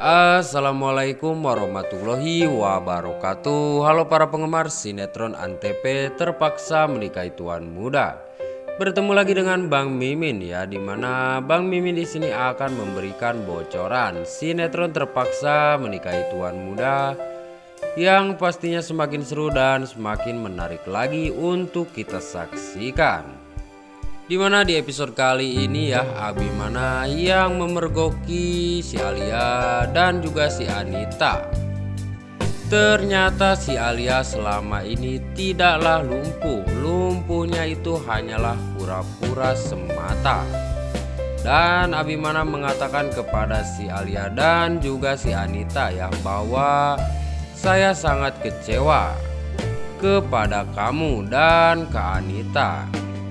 Assalamualaikum warahmatullahi wabarakatuh. Halo para penggemar sinetron Antv Terpaksa Menikahi Tuan Muda. Bertemu lagi dengan Bang Mimin ya, dimana Bang Mimin di sini akan memberikan bocoran sinetron Terpaksa Menikahi Tuan Muda yang pastinya semakin seru dan semakin menarik lagi untuk kita saksikan. Dimana di episode kali ini ya, Abimana yang memergoki si Alia dan juga si Anita. Ternyata si Alia selama ini tidaklah lumpuh. Lumpuhnya itu hanyalah pura-pura semata. Dan Abimana mengatakan kepada si Alia dan juga si Anita ya, bahwa saya sangat kecewa kepada kamu dan Kak Anita.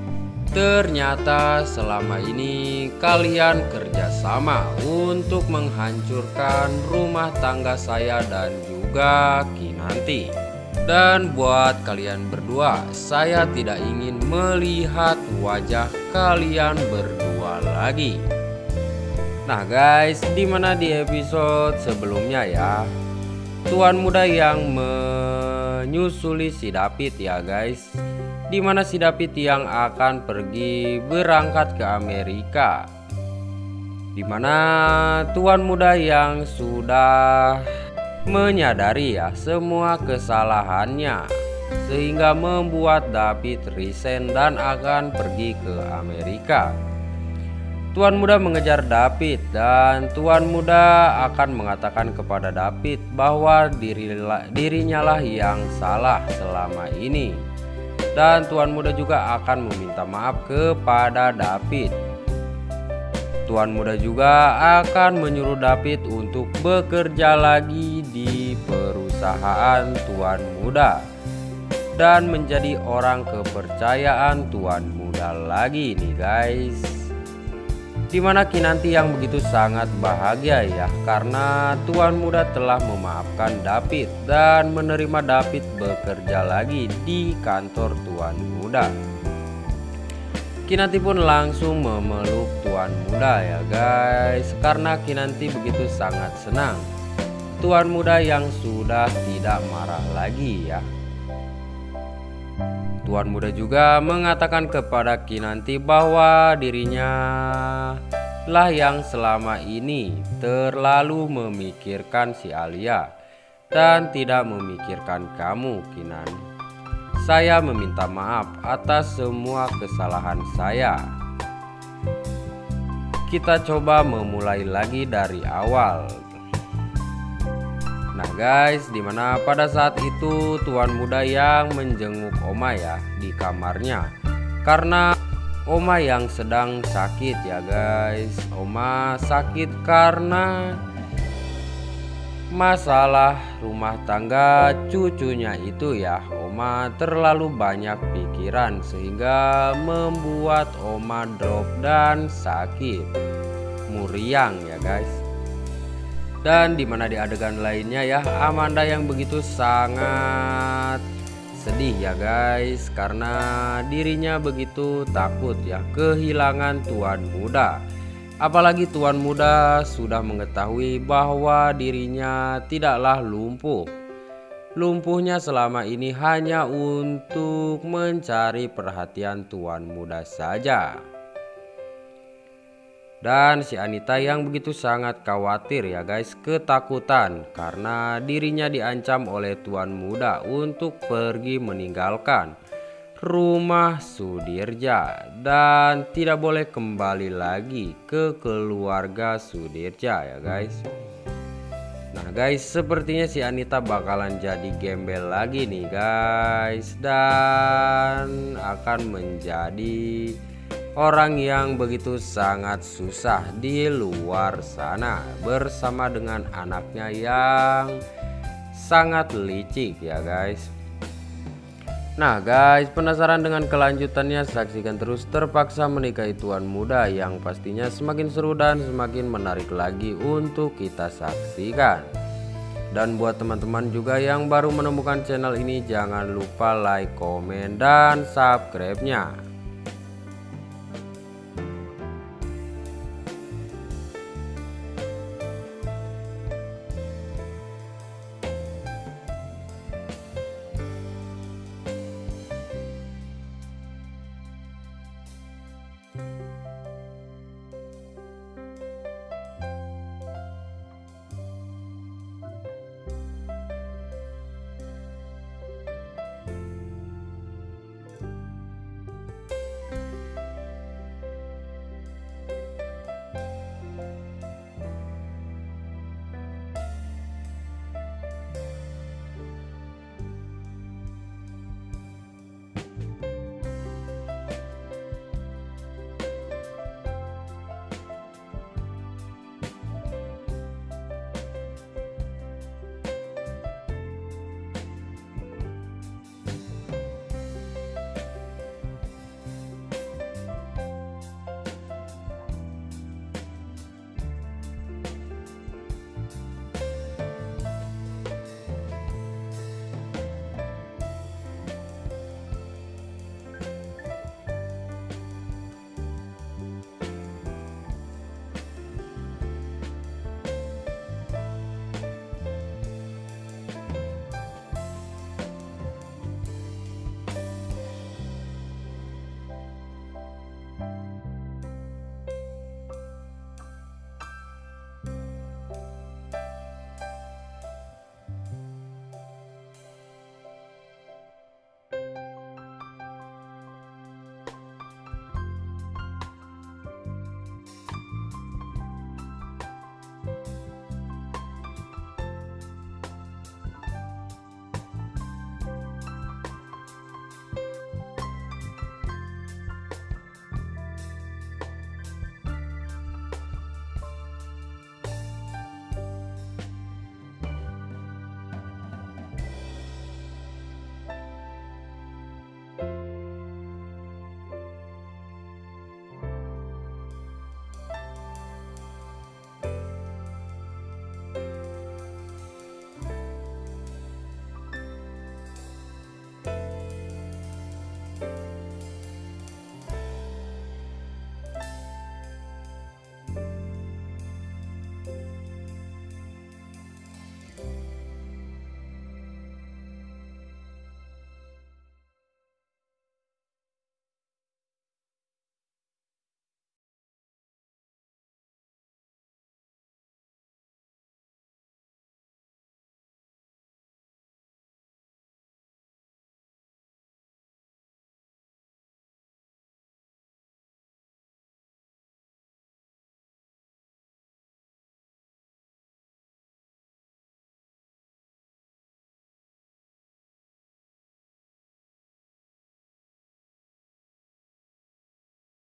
Ternyata selama ini kalian kerjasama untuk menghancurkan rumah tangga saya dan juga Kinanti. Dan buat kalian berdua, saya tidak ingin melihat wajah kalian berdua lagi. Nah guys, dimana di episode sebelumnya ya, Tuan Muda yang menyusuli si David ya guys, dimana si David yang akan pergi berangkat ke Amerika, dimana Tuan Muda yang sudah menyadari ya semua kesalahannya, sehingga membuat David resign dan akan pergi ke Amerika. Tuan Muda mengejar David dan Tuan Muda akan mengatakan kepada David bahwa dirinya lah yang salah selama ini. Dan Tuan Muda juga akan meminta maaf kepada David. Tuan Muda juga akan menyuruh David untuk bekerja lagi di perusahaan Tuan Muda dan menjadi orang kepercayaan Tuan Muda lagi nih guys. Dimana Kinanti yang begitu sangat bahagia ya, karena Tuan Muda telah memaafkan David dan menerima David bekerja lagi di kantor Tuan Muda. Kinanti pun langsung memeluk Tuan Muda ya guys, karena Kinanti begitu sangat senang Tuan Muda yang sudah tidak marah lagi ya. Tuan Muda juga mengatakan kepada Kinanti bahwa dirinya lah yang selama ini terlalu memikirkan si Alia dan tidak memikirkan kamu, Kinan. Saya meminta maaf atas semua kesalahan saya. Kita coba memulai lagi dari awal. Nah guys, dimana pada saat itu Tuan Muda yang menjenguk Oma ya di kamarnya, karena Oma yang sedang sakit ya guys. Oma sakit karena masalah rumah tangga cucunya itu ya. Oma terlalu banyak pikiran sehingga membuat Oma drop dan sakit muriang ya guys. Dan dimana di adegan lainnya ya, Amanda yang begitu sangat sedih ya guys, karena dirinya begitu takut ya kehilangan Tuan Muda. Apalagi Tuan Muda sudah mengetahui bahwa dirinya tidaklah lumpuh. Lumpuhnya selama ini hanya untuk mencari perhatian Tuan Muda saja. Dan si Anita yang begitu sangat khawatir ya guys, ketakutan karena dirinya diancam oleh Tuan Muda untuk pergi meninggalkan rumah Sudirja dan tidak boleh kembali lagi ke keluarga Sudirja ya guys. Nah guys, sepertinya si Anita bakalan jadi gembel lagi nih guys, dan akan menjadi orang yang begitu sangat susah di luar sana bersama dengan anaknya yang sangat licik ya guys. Nah guys, penasaran dengan kelanjutannya? Saksikan terus Terpaksa Menikahi Tuan Muda yang pastinya semakin seru dan semakin menarik lagi untuk kita saksikan. Dan buat teman-teman juga yang baru menemukan channel ini, jangan lupa like, komen, dan subscribe-nya.